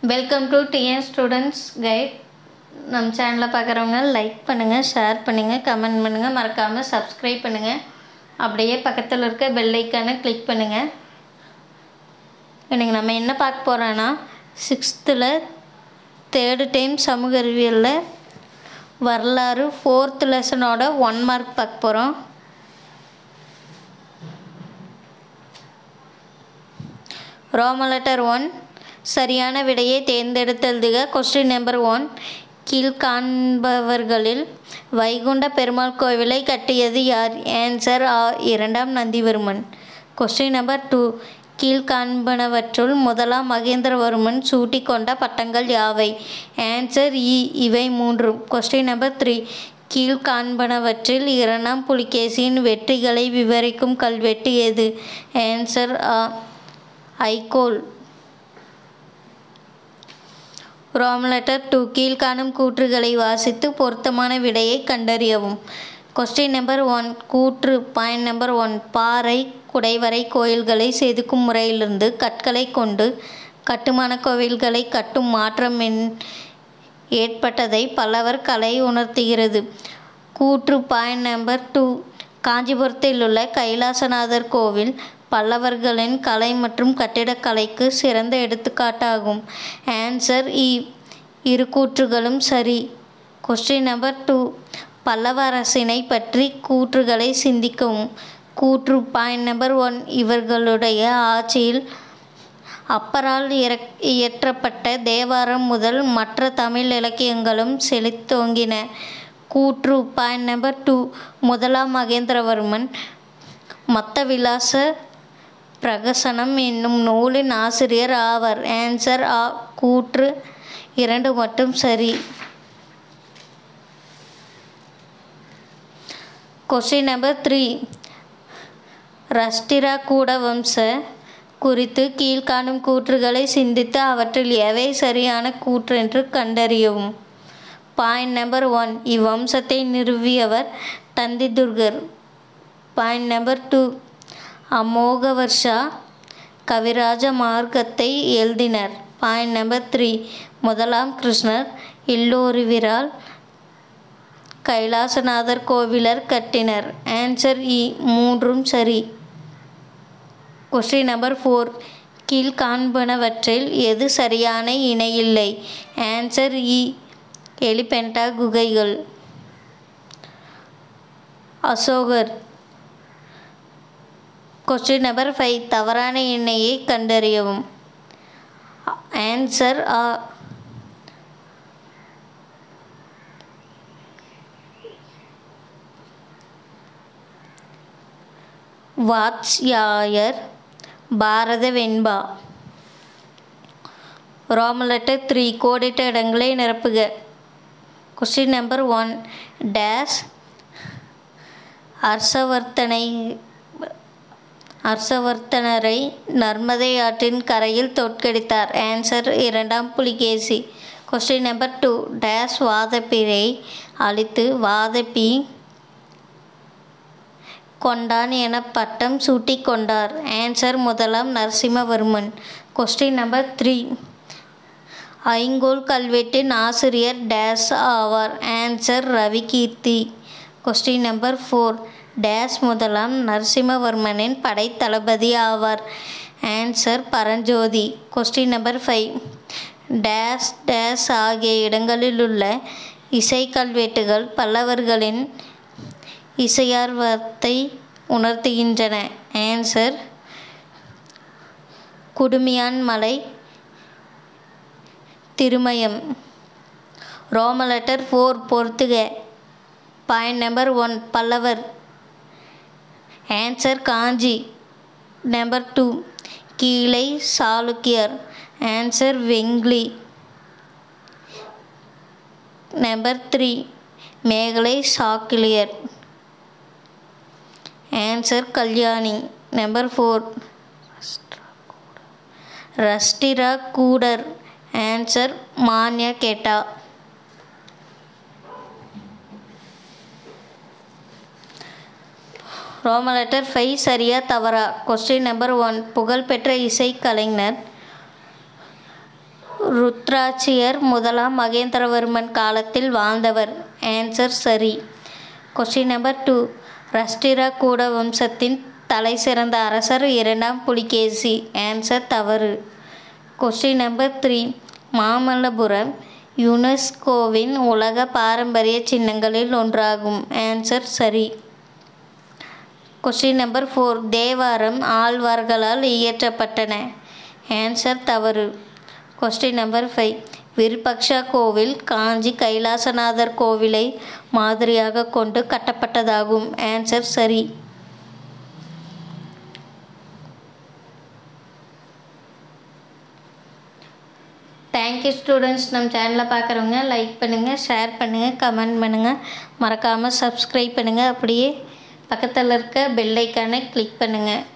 Welcome to TN students guide. நம்ம சேனலில் பார்க்குறவங்க லைக் பண்ணுங்கள், ஷேர் பண்ணுங்கள், கமெண்ட் பண்ணுங்கள், மறக்காமல் சப்ஸ்கிரைப் பண்ணுங்கள். அப்படியே பக்கத்தில் இருக்க பெல் ஐக்கானை கிளிக் பண்ணுங்கள். இன்றைக்கி நம்ம என்ன பார்க்க போகிறோன்னா 6th தேர்டு டைம் சமூக அறிவியலில் வரலாறு 4th லெசனோட 1 மார்க் பார்க்க போகிறோம். ரோம லெட்டர் 1, சரியான விடையை தேர்ந்தெடுத்தெழுதுக. கொஸ்டின் நம்பர் 1, கீழ்காண்பவர்களில் வைகுண்ட பெருமாள் கோவிலை கட்டியது யார்? ஆன்சர் ஆ, 2ஆம் நந்திவர்மன். கொஸ்டின் நம்பர் 2, கீழ்காண்பனவற்றுள் 1ஆம் மகேந்திரவர்மன் சூட்டிக் கொண்ட பட்டங்கள் யாவை? ஆன்சர் இ, இவை 3. கொஸ்டின் நம்பர் 3, கீழ்காண்பனவற்றில் 2ஆம் புலிகேசியின் வெற்றிகளை விவரிக்கும் கல்வெட்டு எது? ஆன்சர் ஆ, ஐகோல். ரோம லெட்டர் 2, கீழ்காணும் கூற்றுகளை வாசித்து பொருத்தமான விடையை கண்டறியவும். கொஸ்டின் நம்பர் 1, கூற்று. பாயிண்ட் நம்பர் 1, பாறை குடைவரை கோயில்களை செதுக்கும் முறையிலிருந்து கற்களை கொண்டு கட்டுமான கோவில்களை கட்டும் மாற்றம் ஏற்பட்டதை பல்லவர் கலை உணர்த்துகிறது. கூற்று. பாயிண்ட் நம்பர் 2, காஞ்சிபுரத்தில் உள்ள கைலாசநாதர் கோவில் பல்லவர்களின் கலை மற்றும் கட்டிடக்கலைக்கு சிறந்த எடுத்துக்காட்டாகும். ஆன்சர் இ, இரு கூற்றுகளும் சரி. கொஸ்டின் நம்பர் 2, பல்லவ அரசினை பற்றி கூற்றுகளை சிந்திக்கவும். கூற்று. பாயிண்ட் நம்பர் 1, இவர்களுடைய ஆட்சியில் அப்பரால் இயற்றப்பட்ட தேவாரம் முதல் மற்ற தமிழ் இலக்கியங்களும் செழித்தோங்கின. கூற்று. பாயிண்ட் நம்பர் 2, 1ஆம் மகேந்திரவர்மன் மொத்த விலாச பிரகசனம் என்னும் நூலின் ஆசிரியர் ஆவர். ஆன்சர் ஆ, கூற்று 2 மட்டும் சரி. கொஸ்டின் நம்பர் 3, ராஷ்டிரகூட வம்ச குறித்து கீழ்காணும் கூற்றுகளை சிந்தித்து அவற்றில் எவை சரியான கூற்று என்று கண்டறியவும். பாயிண்ட் நம்பர் 1, இவ்வம்சத்தை நிறுவியவர் தந்திதுர்கர். பாயிண்ட் நம்பர் 2, அமோகவர்ஷா கவிராஜ மார்க்கத்தை எழுதினர். பாயிண்ட் நம்பர் 3, 1ஆம் கிருஷ்ணர் இல்லோருவிரால் கைலாசநாதர் கோவிலர் கட்டினர். ஆன்சர் இ, 3ம் சரி. கொஸ்டின் நம்பர் 4, கீழ்காண்பனவற்றில் எது சரியான இணையில்லை? ஆன்சர் இ, எலிபெண்டா குகைகள். அசோகர். கொஸ்டின் நம்பர் 5, தவறான இணையை கண்டறியவும். ஆன்சர் ஆ, வாத்ஸ்யாயர். பாரத வெண்பா. ரோம லெட்டர் 3, கோடிட்ட இடங்களை நிரப்புக. கொஸ்டின் நம்பர் 1, டேஸ் ஹர்ஷவர்த்தனரை நர்மதை ஆற்றின் கரையில் தோற்கடித்தார். ஆன்சர் 2ஆம் புலிகேசி. கொஸ்டின் நம்பர் 2, டேஸ் வாதபியை அழித்து வாதபி கொண்டான் என பட்டம் சூட்டிக் கொண்டார். ஆன்சர் 1ஆம் நரசிம்மவர்மன். கொஸ்டின் நம்பர் 3, ஐங்கோல் கல்வெட்டின் ஆசிரியர் டேஸ் ஆவார். Answer Ravikirti. Question number 4, dash 1ஆம் நரசிம்மவர்மனின் படைத்தளபதி ஆவார். Answer Paranjothi. Question number 5, dash dash ஆகிய இடங்களிலுள்ள இசை கல்வெட்டுகள் பல்லவர்களின் இசையார்வத்தை உணர்த்துகின்றன. ஆன்சர் குடுமியான் மலை, திருமயம். ரோம லெட்டர் 4, பொறுத்துக. பாயிண்ட் நம்பர் 1, பல்லவர். ஆன்சர் காஞ்சி. நம்பர் 2, கீழை சாளுக்கியர். ஆன்சர் வெங்கிலி. நம்பர் 3, மேகலை சாக்கிலியர். ஆன்சர் கல்யாணி. நம்பர் 4, ராஷ்டிரகூடர். ஆன்சர் மான்யகேட்டா. ரோம லெட்டர் 5, சரியா தவறா? கொஸ்டின் நம்பர் 1, புகழ்பெற்ற இசைக்கலைஞர் ருத்ராட்சியர் முதலாம் மகேந்திரவர்மன் காலத்தில் வாழ்ந்தவர். ஆன்சர் சரி. Question number 2. ராஷ்டிரகூட வம்சத்தின் தலை சிறந்த அரசர் இரண்டாம் புலிகேசி. ஆன்சர் தவறு. Question number 3. மாமல்லபுரம் யுனெஸ்கோவின் உலக பாரம்பரிய சின்னங்களில் ஒன்றாகும். ஆன்சர் சரி. Question number 4. தேவாரம் ஆழ்வார்களால் இயற்றப்பட்டன. ஆன்சர் தவறு. Question number 5. விருபக்ஷா கோவில் காஞ்சி கைலாசநாதர் கோவிலை மாதிரியாக கொண்டு கட்டப்பட்டதாகும். ஆன்சர் சரி. Thank you students. நம்ம சேனலை பார்க்குறவங்க லைக் பண்ணுங்கள், ஷேர் பண்ணுங்கள், கமெண்ட் பண்ணுங்கள், மறக்காமல் சப்ஸ்கிரைப் பண்ணுங்கள். அப்படியே பக்கத்தில் இருக்க பெல் ஐக்கானை கிளிக் பண்ணுங்கள்.